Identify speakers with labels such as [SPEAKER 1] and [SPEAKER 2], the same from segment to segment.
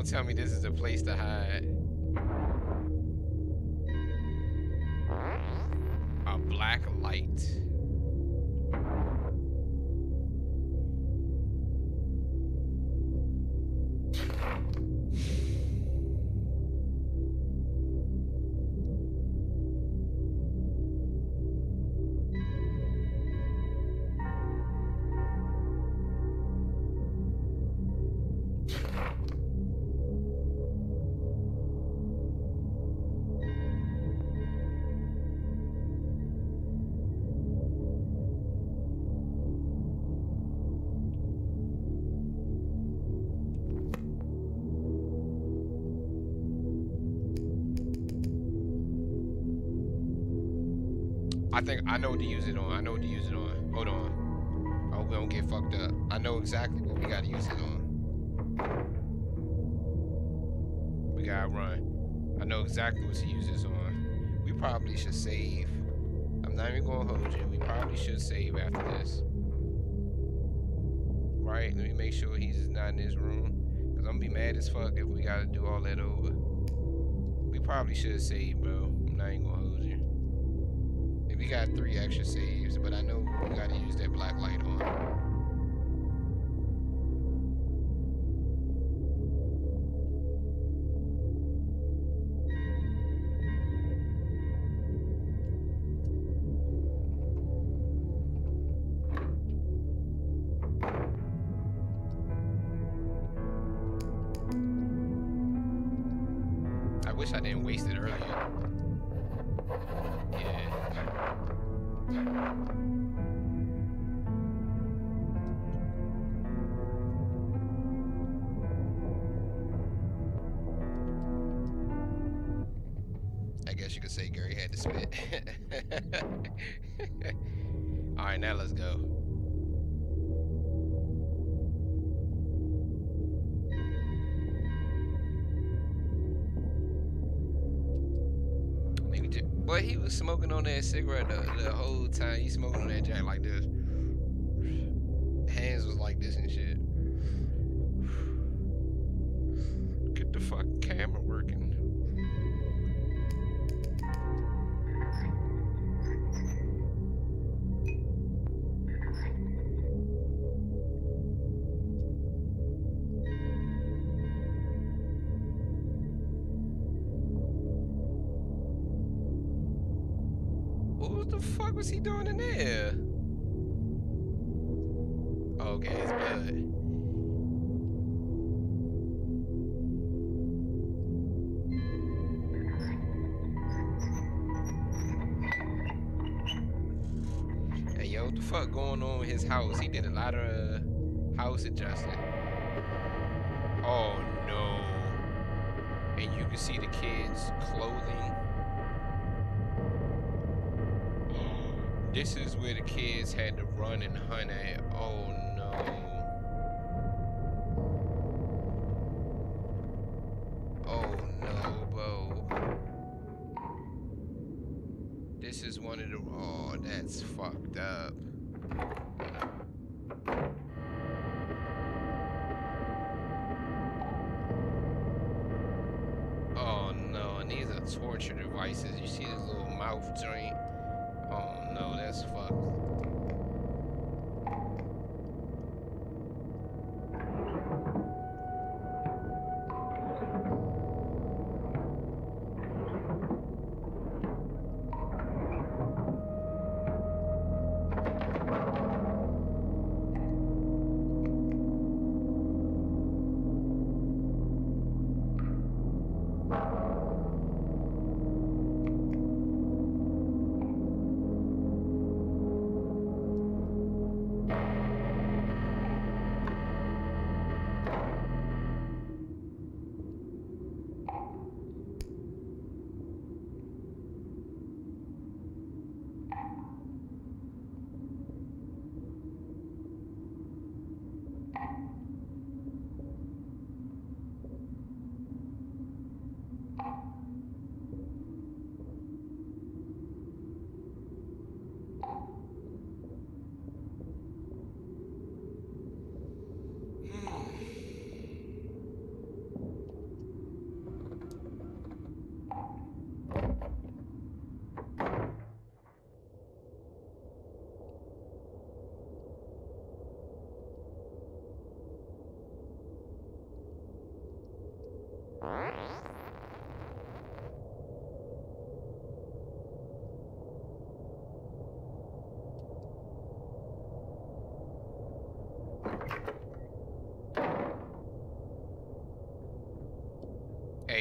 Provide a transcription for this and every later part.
[SPEAKER 1] Don't tell me this is a place to hide. A black light. I think I know what to use it on. I know what to use it on. Hold on. I hope we don't get fucked up. I know exactly what we gotta use it on. We gotta run. I know exactly what to use this on. We probably should save. I'm not even gonna hold you. We probably should save after this. Right? Let me make sure he's not in this room. Cause I'm gonna be mad as fuck if we gotta do all that over. We probably should save, bro. I'm not even gonna hold you. We got 3 extra saves, but I know we gotta use that black light on. I wish I didn't waste it earlier. Yeah. I guess you could say Gary had to spit. Alright, now let's go. But he was smoking on that cigarette the whole time. He smoking on that joint like this. Hands was like this and shit. Get the fucking camera working. What the fuck was he doing in there? Okay, it's blood. Hey, yo, what the fuck going on with his house? He did a lot of house adjusting. Oh no. And you can see the kids' clothing. This is where the kids had to run and hunt at. Oh no. Oh no, bro. This is one of the. Oh, that's fucked up. Oh no, and these are torture devices. You see this little mouth joint? Oh no, that's fucked.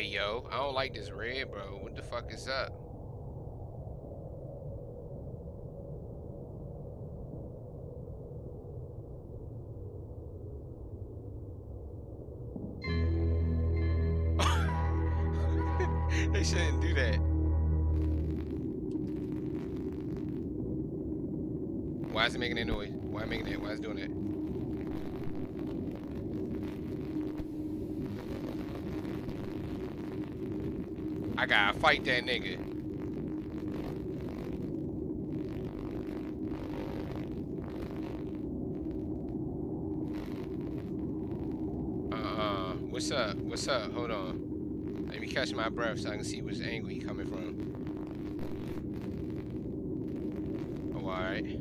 [SPEAKER 1] yo. I don't like this red, bro. What the fuck is up? They shouldn't do that. Why is it making that noise? Why making that? Why is it doing that? I gotta fight that nigga. What's up? What's up? Hold on. Let me catch my breath so I can see which angle he coming from. Oh, alright.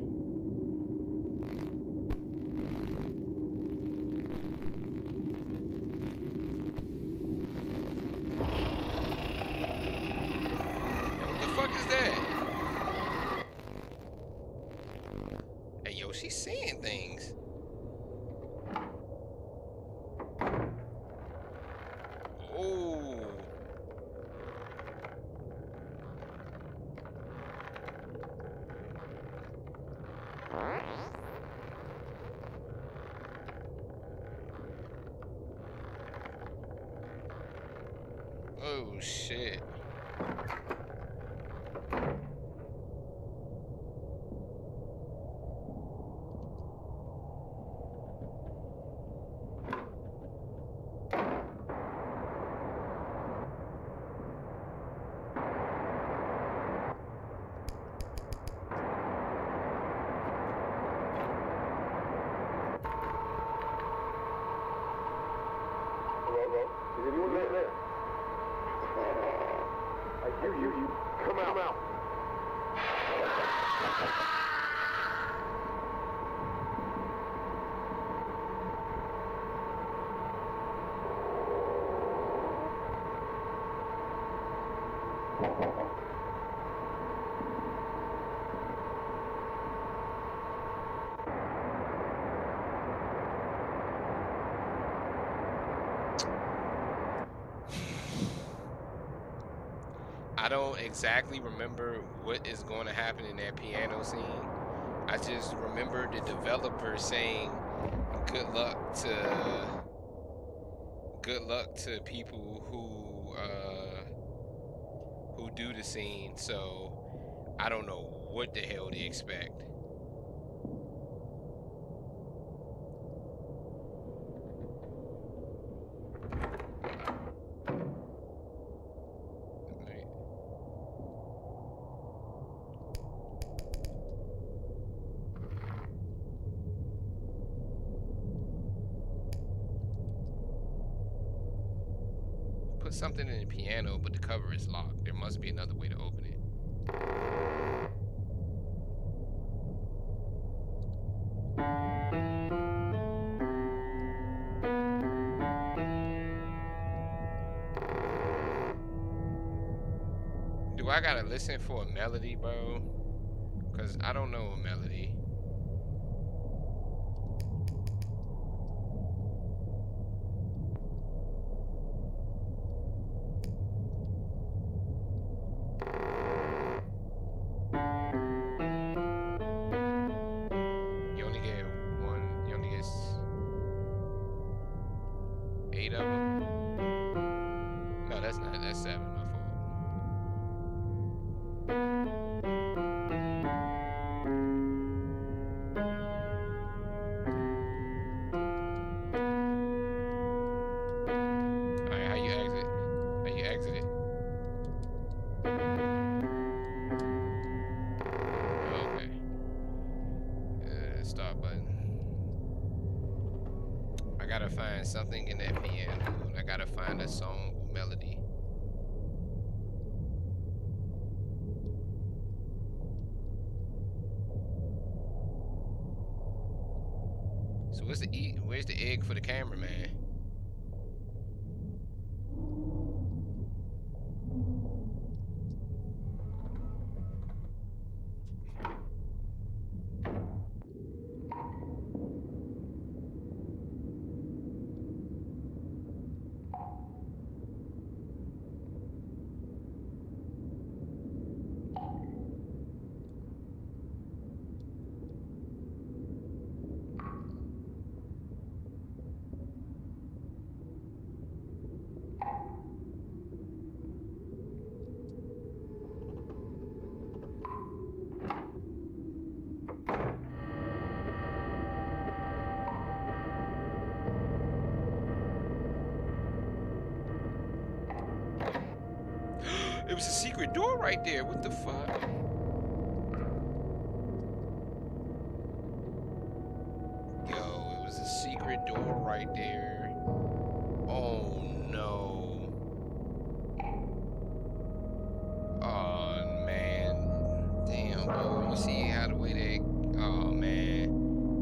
[SPEAKER 1] What the fuck is that? Hey, yo, she's seeing things. Oh shit.
[SPEAKER 2] Is anyone there? I hear you. Come out.
[SPEAKER 1] I don't exactly remember what is going to happen in that piano scene. I just remember the developer saying good luck to people who do the scene. So I don't know what the hell they expect. Put something in the piano, but the cover is locked. There must be another way to open it. Do I gotta listen for a melody, bro? Cause I don't know a melody. You only get one. You only get 8 of them. No, that's not. That's 7. My fault. All right, how you exit? How you exit it? Okay. Start button. I gotta find something in that piano, and I gotta find a song or melody. So where's the egg for the cameraman? It was a secret door right there. What the fuck? Yo, it was a secret door right there. Oh no. Oh man. Damn, bro. You see how the way they. Oh man.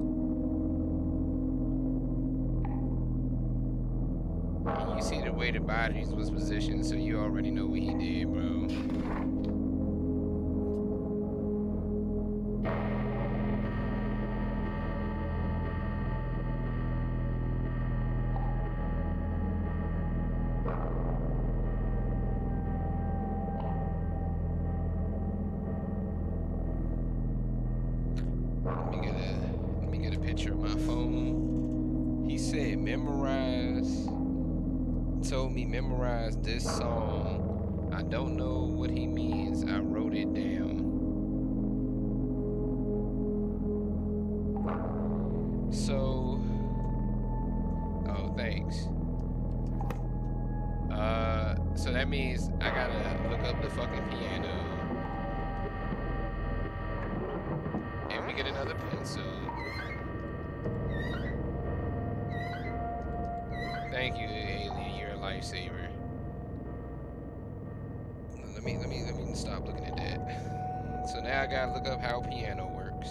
[SPEAKER 1] And you see the way the bodies was positioned, so you already know what he did, bro. Let me get a picture of my phone. He said memorize. Told me memorize this song. I don't know what he means. I wrote it down. So, oh, thanks. So that means I gotta look up the fucking piano. And we get another pencil. Thank you, alien. You're a lifesaver. Let me stop looking at that. So now I gotta look up how piano works.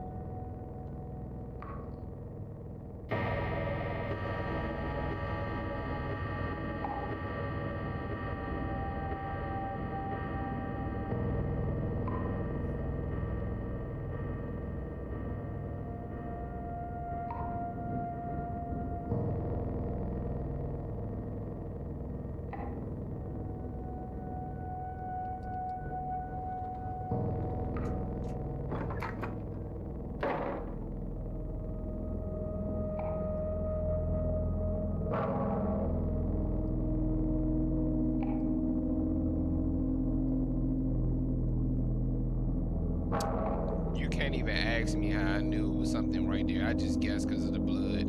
[SPEAKER 1] You can't even ask me how I knew it was something right there. I just guessed because of the blood.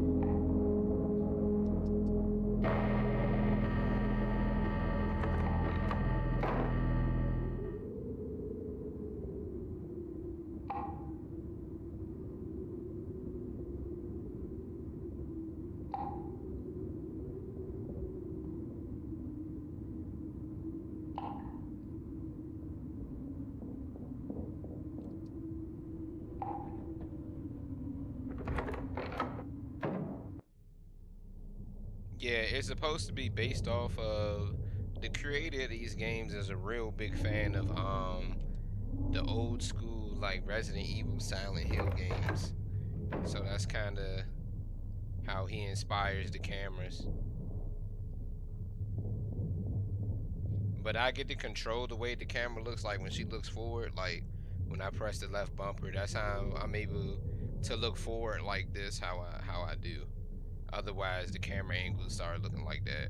[SPEAKER 1] Yeah, it's supposed to be based off of the creator of these games is a real big fan of the old school like Resident Evil Silent Hill games. So that's kind of how he inspires the cameras. But I get to control the way the camera looks like when she looks forward, like when I press the left bumper. That's how I'm able to look forward like this how I do. Otherwise the camera angles start looking like that.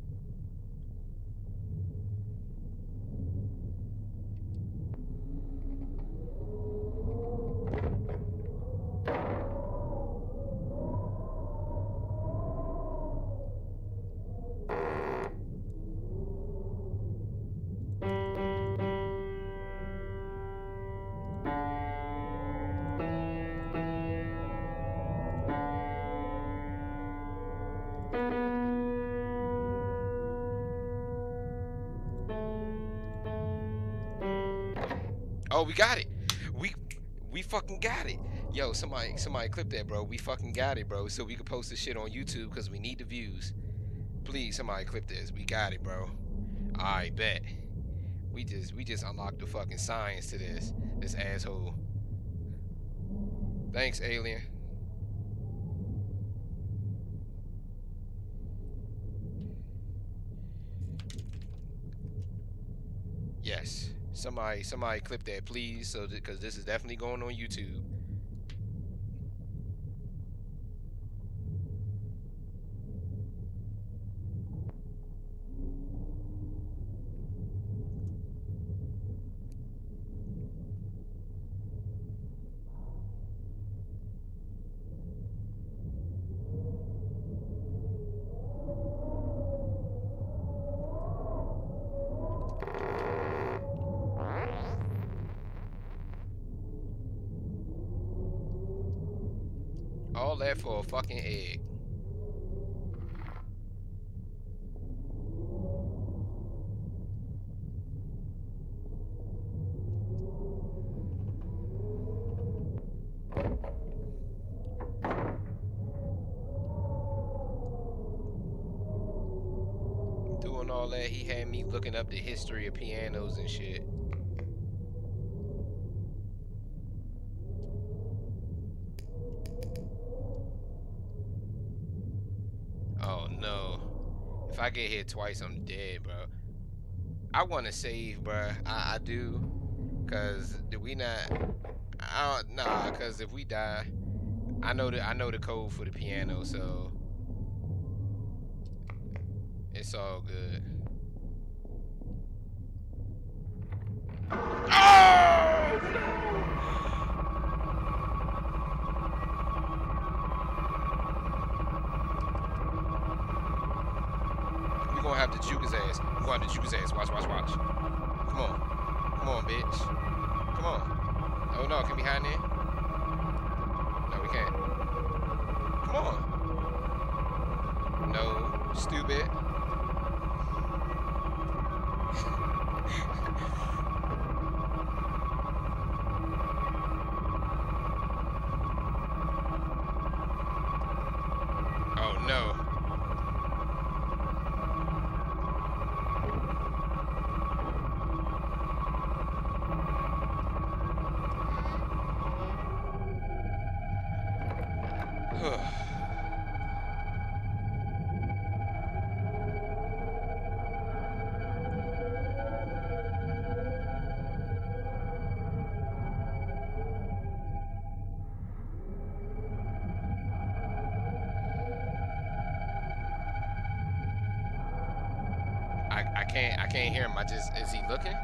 [SPEAKER 1] Oh, we got it. We we fucking got it. Yo, somebody clip that, bro. We fucking got it, bro. So we can post this shit on YouTube because we need the views. Please, somebody clip this. We got it, bro. I bet. We just unlocked the fucking science to this asshole. Thanks, alien. Yes. Somebody clip that, please, so because this is definitely going on YouTube. All that for a fucking egg. Doing all that, he had me looking up the history of pianos and shit. Oh no. If I get hit twice, I'm dead, bro. I want to save, bro. I do. Cause did we not? Nah. Cause if we die, I know the code for the piano, so it's all good. Oh no! We gonna have to juke his ass. We gonna have to juke his ass. Watch. Come on, bitch. Come on. Oh no, can we hide in there? No, we can't. Come on. No, stupid. Oh no. I can't hear him. Is he looking?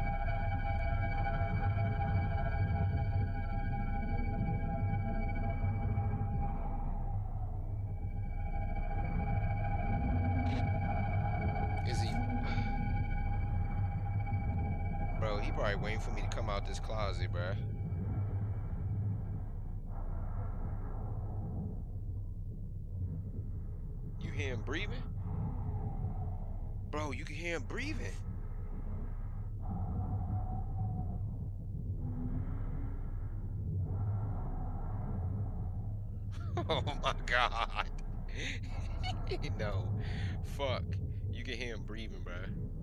[SPEAKER 1] Is he? Bro, he probably waiting for me to come out this closet, bro. You hear him breathing? Bro, you can hear him breathing. Oh my god. No. Fuck. You can hear him breathing, bro.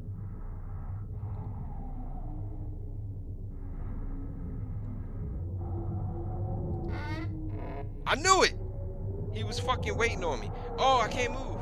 [SPEAKER 1] I knew it! He was fucking waiting on me. Oh, I can't move.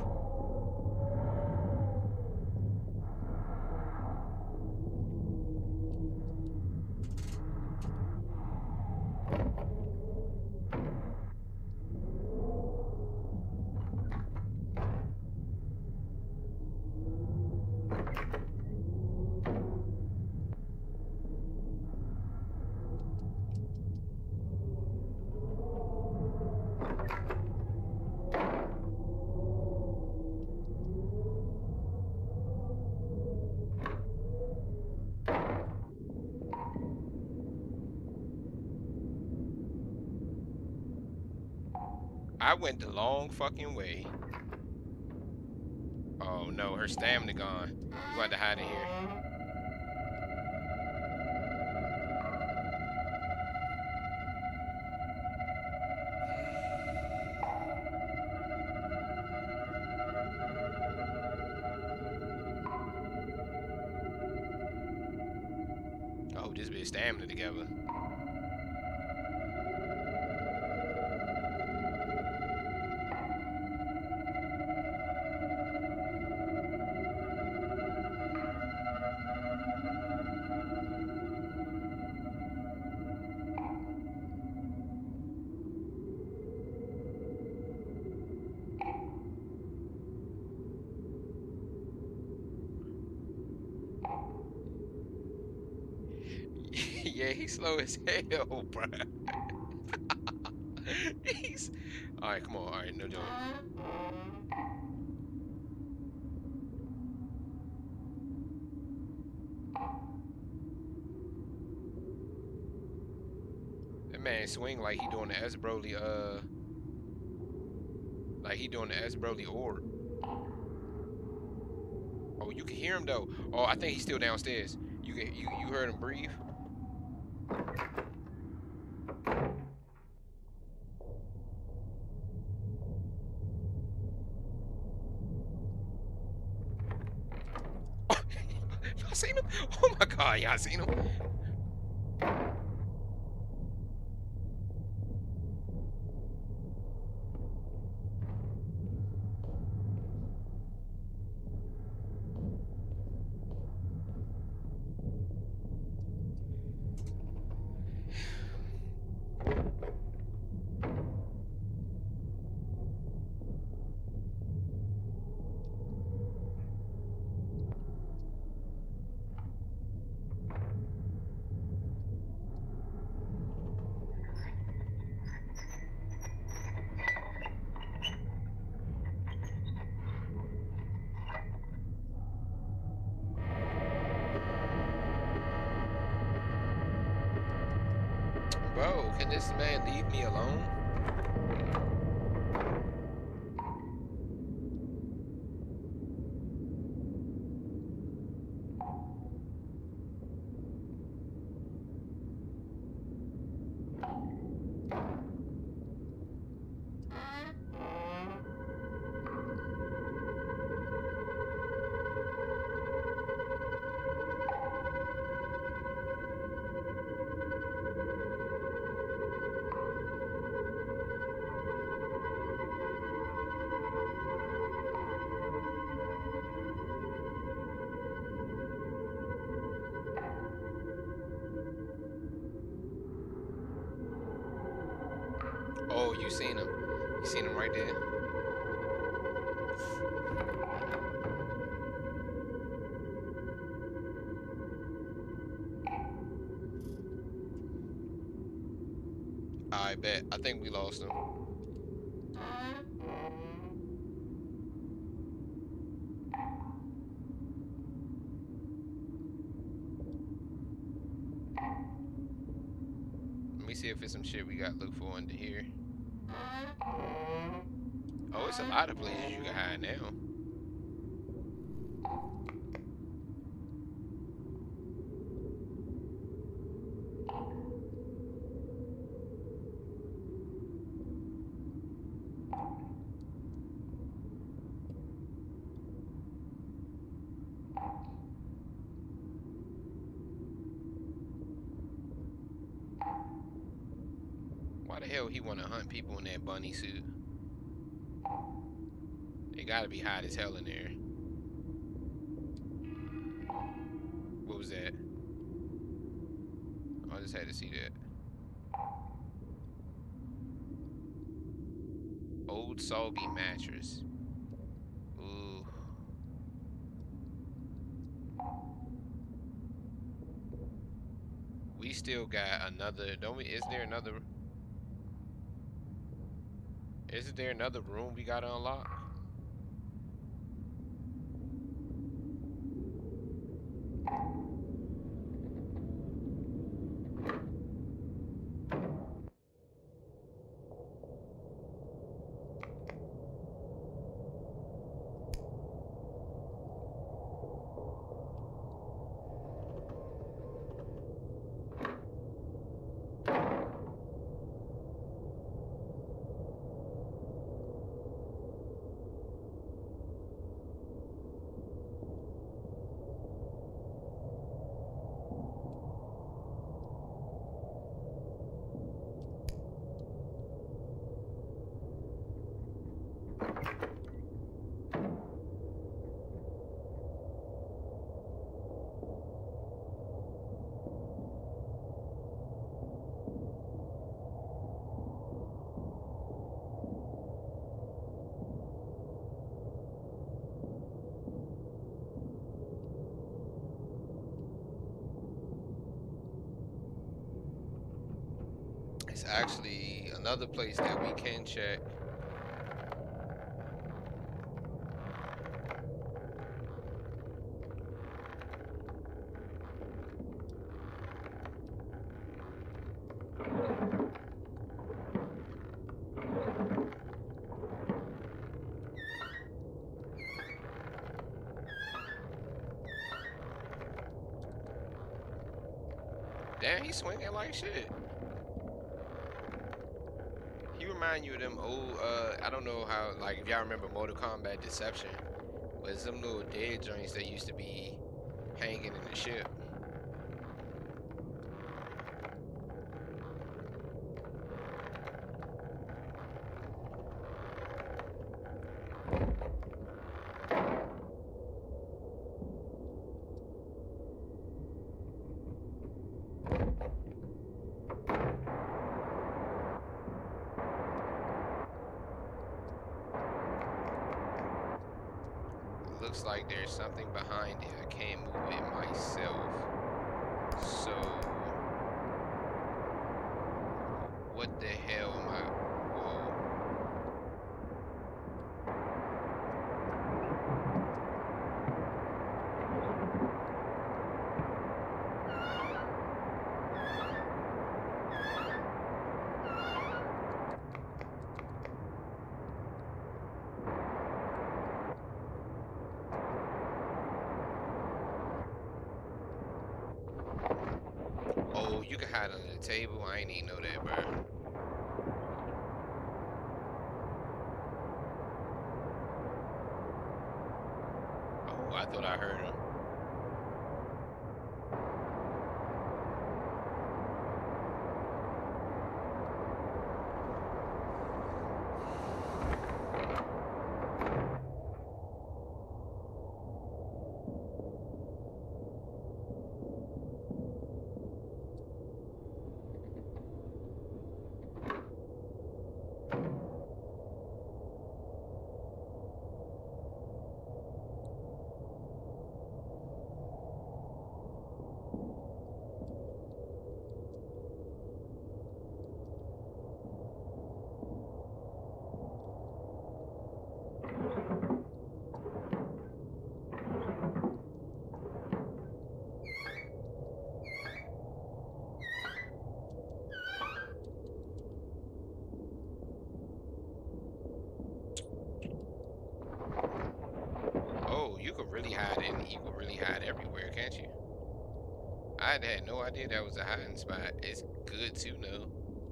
[SPEAKER 1] I went the long fucking way. Oh no, her stamina gone. You got to hide in here. Oh, this bitch stamina together. Yeah, he's slow as hell, bro. He's all right. Come on. All right, no joke. That man swing like he doing the S Broly. Like he doing the S Broly orb. Oh, you can hear him though. Oh, I think he's still downstairs. You heard him breathe. Y'all seen him? Oh my god, y'all seen him? Bro, can this man leave me alone? Oh, you seen him. You seen him right there. I bet. I think we lost him. Let me see if it's some shit we got to look for under here. Oh, it's a lot of places you can hide now. Why the hell he want to hunt people in that bunny suit? It gotta be hot as hell in there. What was that? I just had to see that. Old soggy mattress. Ooh. We still got another, don't we? Is there another room we gotta unlock? It's actually another place that we can check. Damn, he's swinging like shit. He remind you of them old, I don't know how, like, if y'all remember Mortal Kombat Deception, but it's them little dead joints that used to be hanging in the ship. Looks like there's something behind it. I can't move it myself. So, what the hell am I? Whoa. Oh, you can hide under the table. I ain't even know that, bro. Oh, I thought I heard him. Oh, you could really hide in. You could really hide everywhere, can't you? I had no idea that was a hiding spot. It's good to know.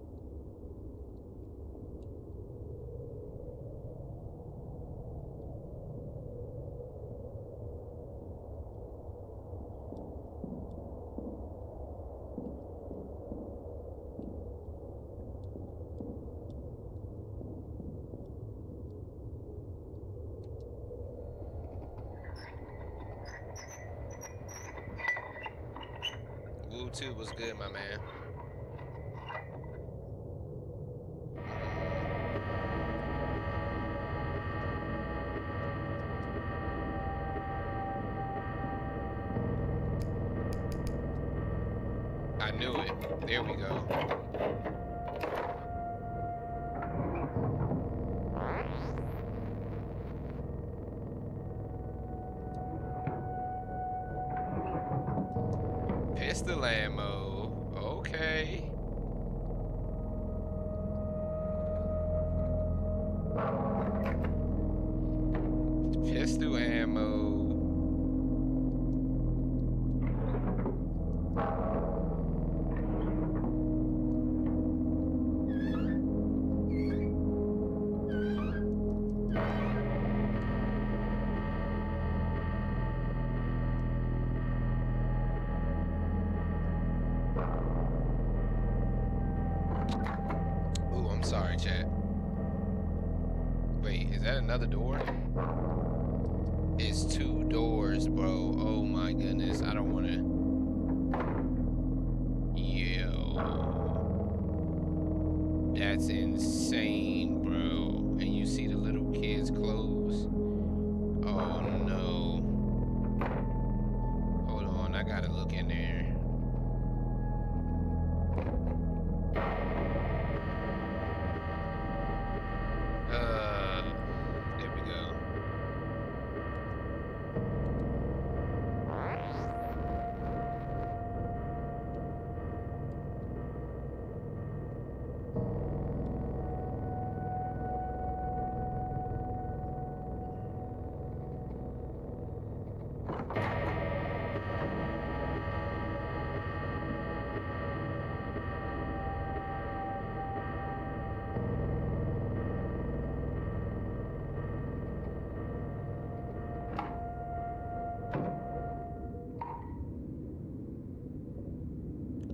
[SPEAKER 1] Woo 2 was good, my man. I knew it. There we go. Pistol ammo. Okay. Pistol ammo. Ooh, I'm sorry, chat. Wait, is that another door? It's 2 doors, bro. Oh my goodness. I don't want to. Yo. That's insane, bro. And you see the little kids' clothes? Oh no. Hold on, I gotta look in there. There we go.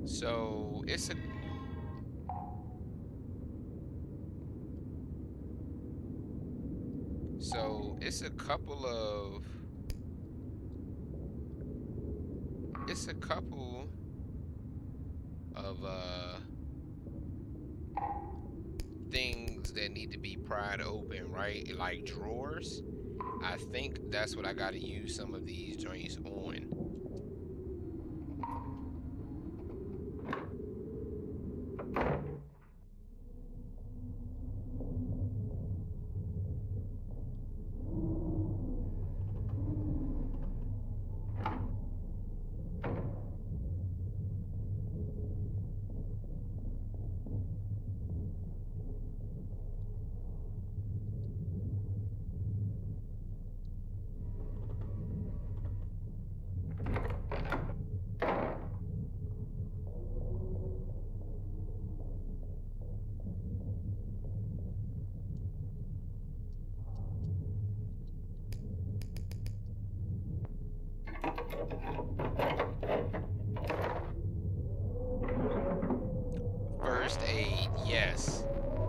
[SPEAKER 1] So it's a it's a couple of things that need to be pried open, right? Like drawers. I think that's what I gotta use some of these joints on. First aid, yes.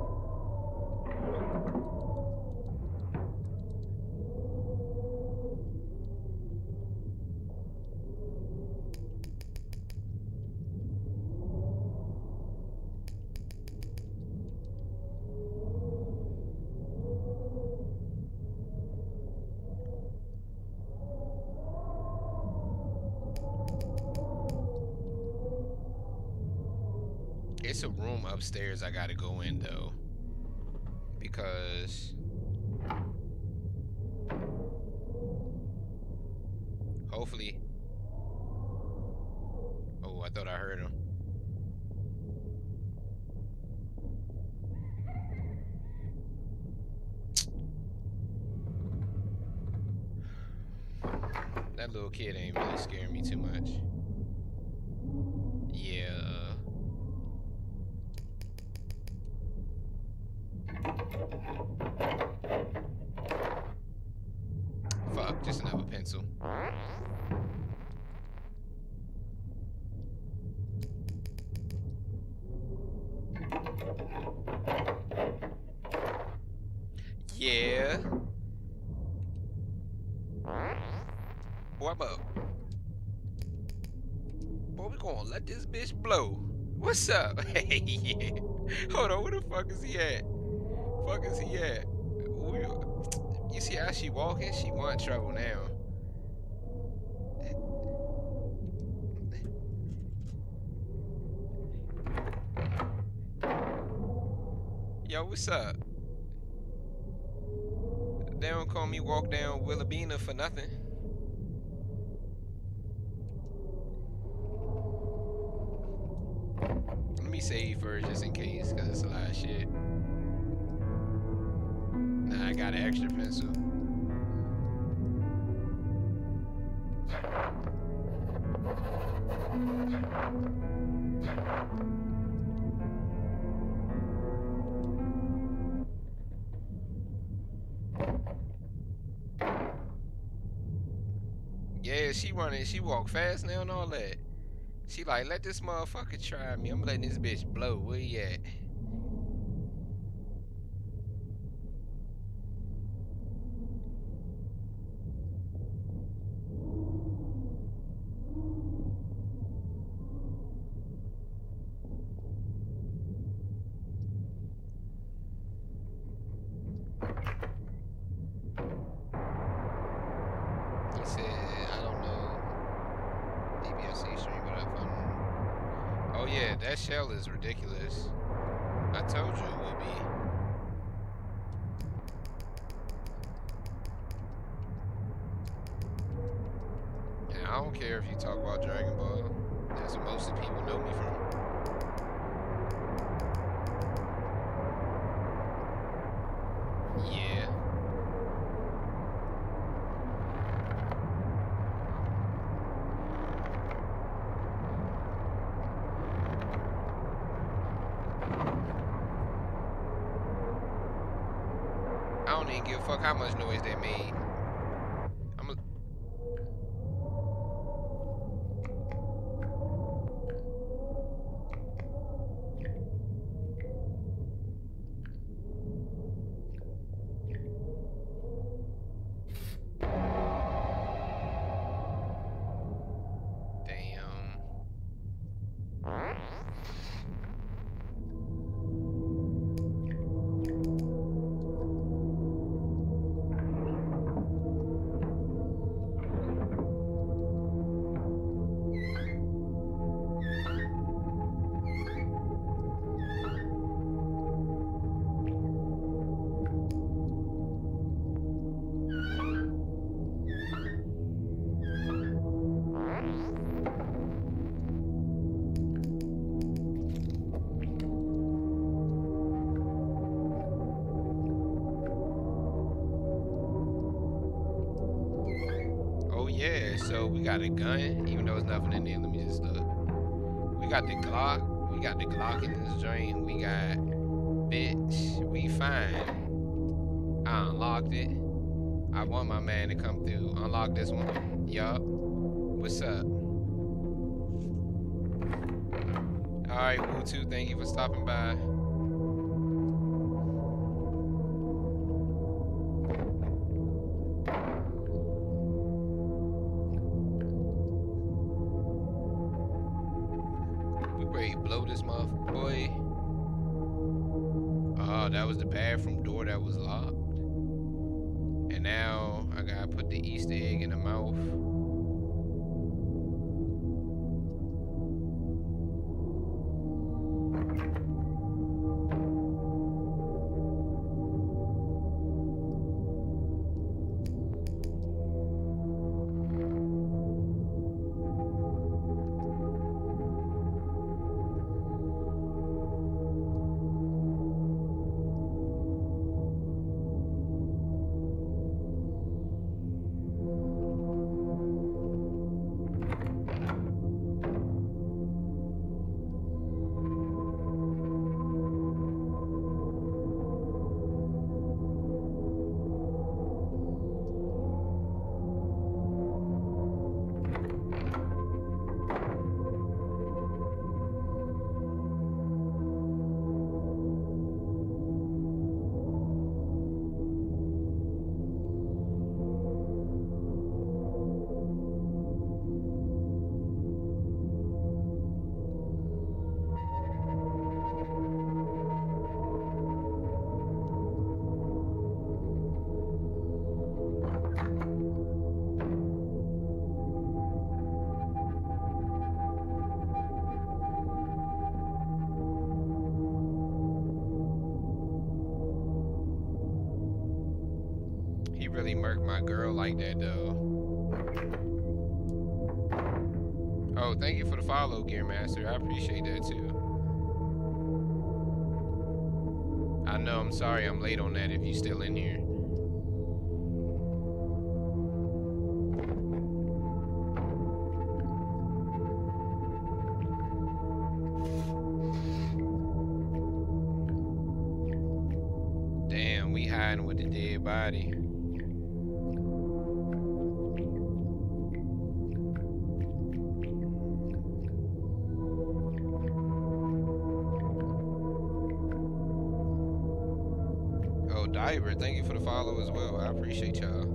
[SPEAKER 1] It's a room upstairs I gotta go in though. Because hopefully. Oh, I thought I heard him. That little kid ain't really scaring me too much. Yeah. Fuck, just another pencil. Yeah. Boy, I'm up. Boy, we gonna let this bitch blow. What's up? Hey, yeah. Hold on, where the fuck is he at? Fuck is he at? You see how she walking? She want trouble now. Yo, what's up? They don't call me walk down Willabina for nothing. Let me save first just in case, cause it's a lot of shit. Nah, I got an extra pencil. Yeah, she running, she walk fast now and all that. She like, let this motherfucker try me. I'm letting this bitch blow. Where you at? He said, I don't know DBSC stream, but I found. Oh yeah, that shell is ridiculous. I told you it would be. And I don't care if you talk about Dragon Ball. That's what most of the people know me from. Yeah. I don't even give a fuck how much noise they made. We got a gun, even though there's nothing in there. Let me just look. We got the Glock. We got the Glock in this joint. We got, bitch, we fine. I unlocked it. I want my man to come through. Unlock this one. Yup. What's up? Alright, Woo2, thank you for stopping by. We ready to blow this motherfucker, boy. Oh, that was the bathroom door that was locked. And now I gotta put the Easter egg in the mouth. He really murked my girl like that, though. Oh, thank you for the follow, Gear Master. I appreciate that, too. I know, I'm sorry I'm late on that if you're still in here. Damn, we hiding with the dead body. Oh, Diver, thank you for the follow as well. I appreciate y'all.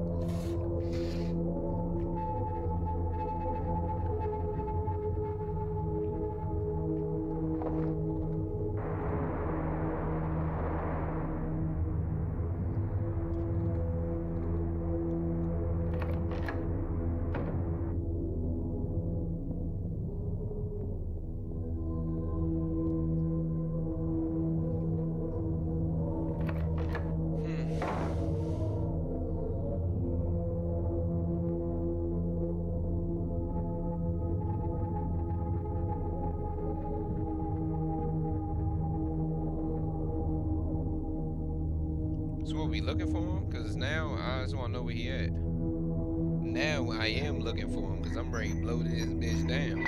[SPEAKER 1] So what, we looking for him? Cause now I just wanna know where he at. Now I am looking for him, cause I'm ready to blow this bitch down.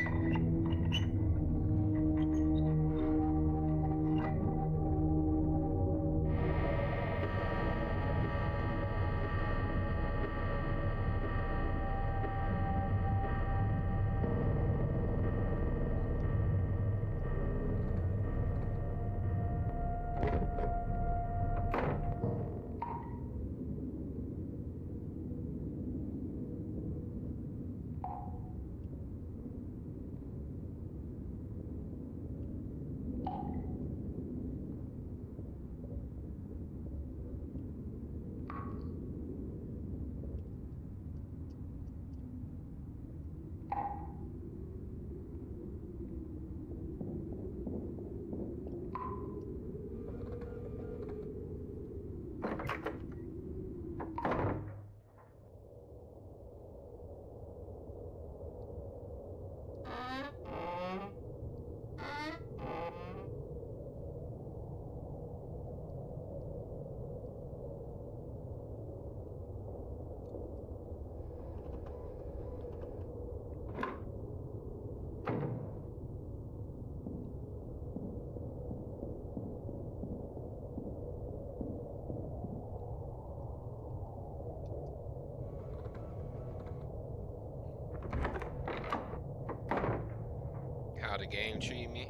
[SPEAKER 1] the game treat me.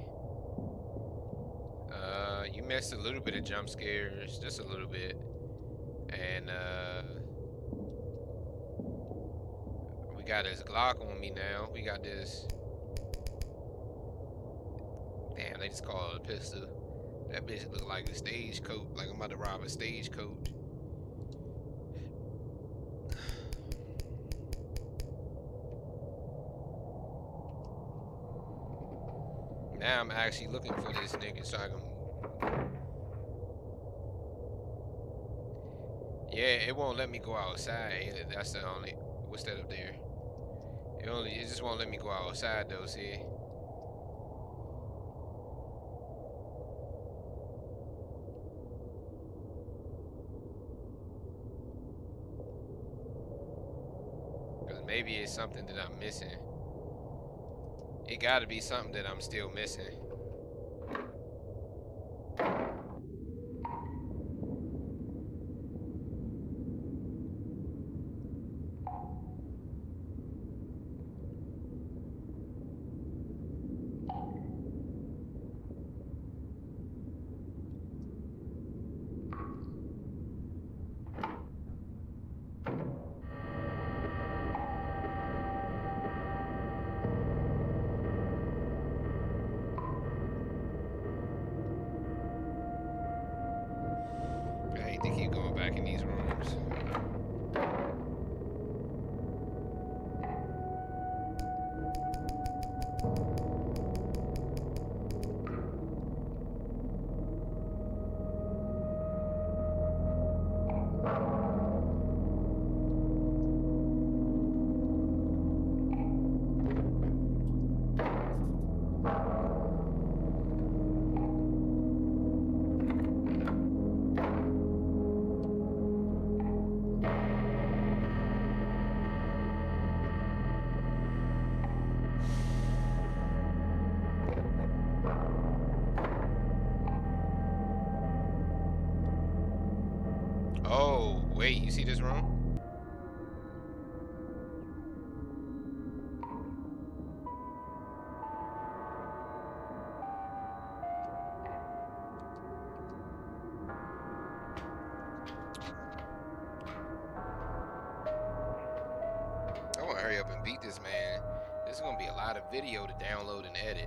[SPEAKER 1] You missed a little bit of jump scares, just a little bit. And we got this Glock on me now. We got this. Damn, they just call it a pistol. That bitch look like a stagecoach, like I'm about to rob a stagecoach. Now I'm actually looking for this nigga so I can. Yeah, it won't let me go outside. That's the only. What's that up there? It just won't let me go outside though. See. Because maybe it's something that I'm missing. It gotta be something that I'm still missing. I hate to keep going back in these rooms. Oh, wait, you see this room? I want to hurry up and beat this, man. This is going to be a lot of video to download and edit.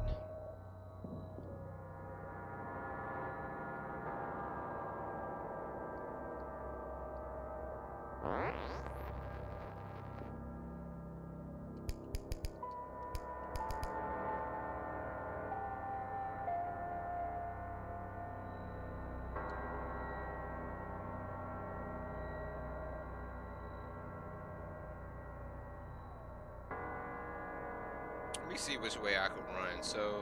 [SPEAKER 1] Let me see which way I could run. So,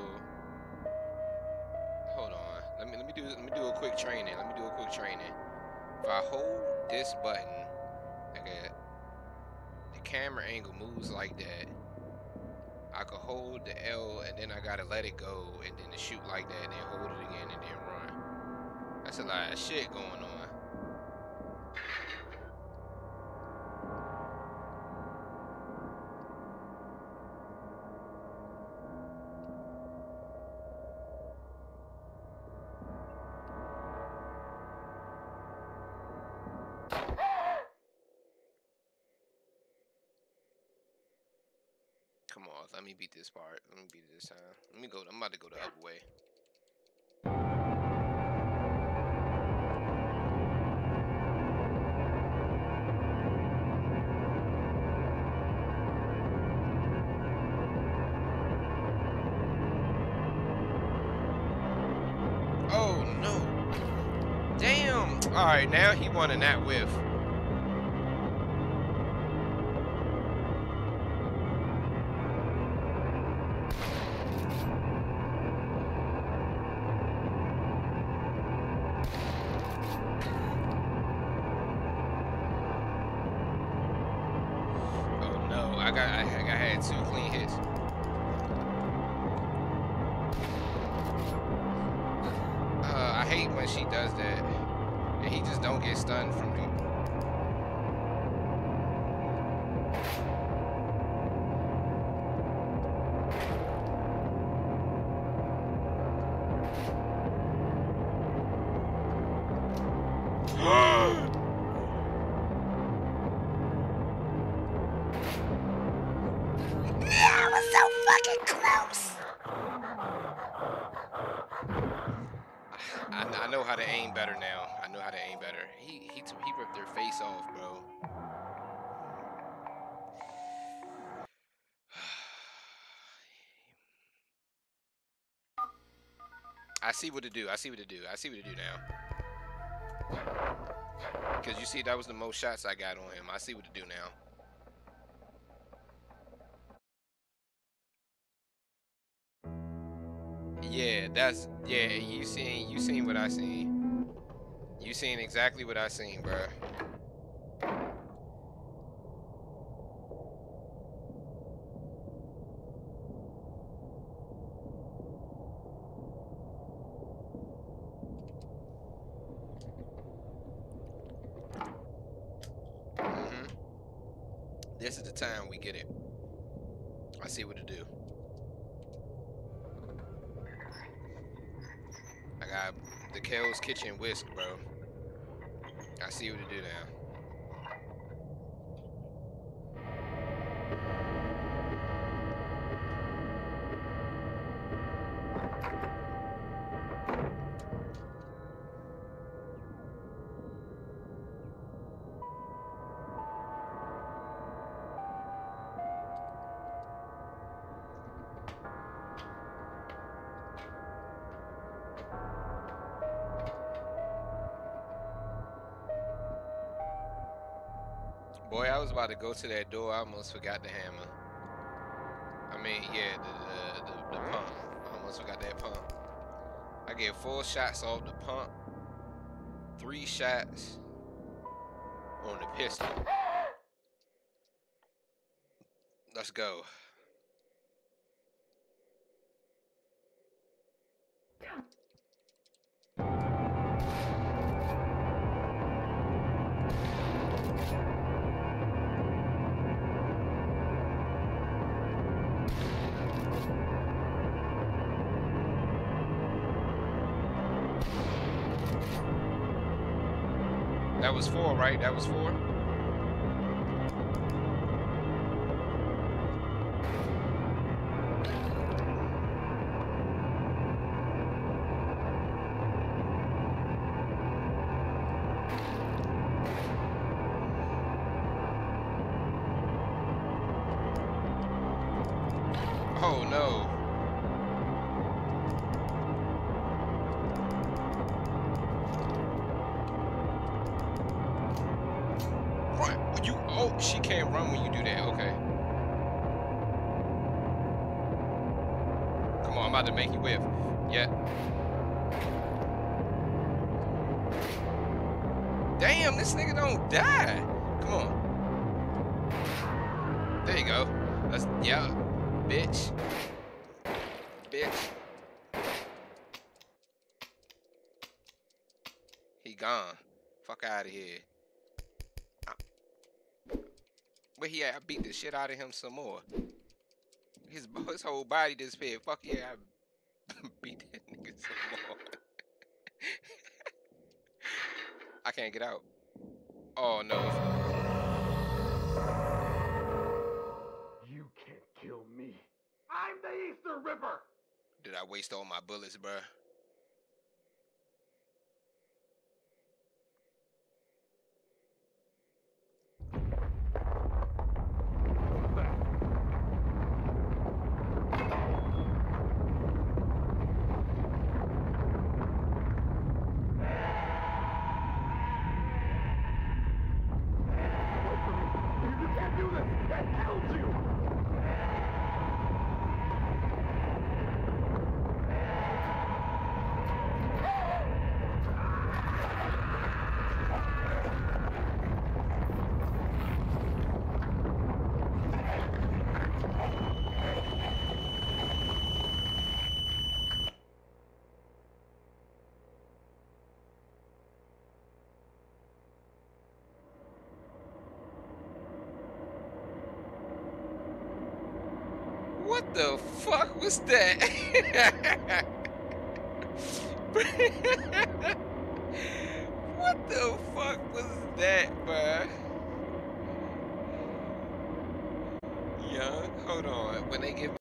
[SPEAKER 1] hold on. Let me do a quick training. Let me do a quick training. If I hold this button, okay, the camera angle moves like that. I could hold the L and then I gotta let it go and then shoot like that and then hold it again and then run. That's a lot of shit going on. Come on, let me beat this part. Let me beat it this time. Let me go. I'm about to go the other way. Oh no! Damn! All right, now he won in that whiff. I had 2 clean hits. I hate when she does that, and he just don't get stunned from me. close. I know how to aim better now. I know how to aim better. He ripped their face off, bro. I see what to do. I see what to do. I see what to do now. Because you see, that was the most shots I got on him. I see what to do now. Yeah, you seen what I seen. You seen exactly what I seen, bro. This is the time we get it. I see what to do. I got the Kel's Kitchen whisk, bro. I see what to do now. Boy, I was about to go to that door. I almost forgot the hammer. I mean, yeah, the pump. I almost forgot that pump. I get 4 shots off the pump, 3 shots on the pistol. Let's go. That was 4, right? That was 4? Oh no. Oh, she can't run when you do that. Okay. Come on, I'm about to make you whiff. Yeah. Damn, this nigga don't die. Come on. There you go. That's, yeah. Bitch. Bitch. He gone. Fuck out of here. Where he at? I beat the shit out of him some more. His whole body disappeared. Fuck yeah, I beat that nigga some more. I can't get out. Oh no.
[SPEAKER 2] You can't kill me. I'm the Easter Ripper.
[SPEAKER 1] Did I waste all my bullets, bruh? What the fuck was that? What the fuck was that, bruh? Young, hold on. When they give